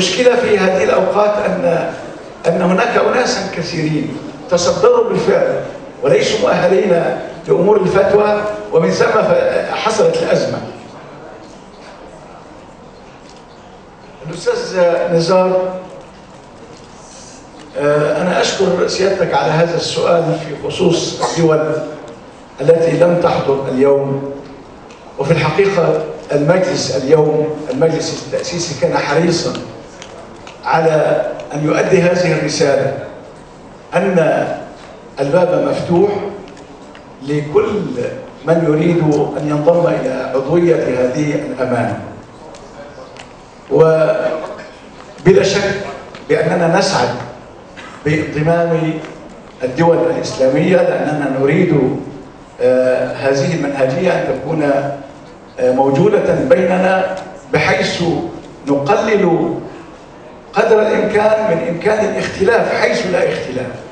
المشكلة في هذه الأوقات أن هناك أناسا كثيرين تصدروا بالفعل وليسوا مؤهلين لأمور الفتوى، ومن ثم حصلت الأزمة. الأستاذ نزار، أنا أشكر سيادتك على هذا السؤال في خصوص الدول التي لم تحضر اليوم. وفي الحقيقة المجلس اليوم، المجلس التأسيسي، كان حريصا على أن يؤدي هذه الرسالة أن الباب مفتوح لكل من يريد أن ينضم إلى عضوية هذه الأمانة. وبلا شك بأننا نسعد بانضمام الدول الإسلامية، لأننا نريد هذه المنهجية أن تكون موجودة بيننا، بحيث نقلل قدر الإمكان من إمكان الاختلاف حيث لا اختلاف.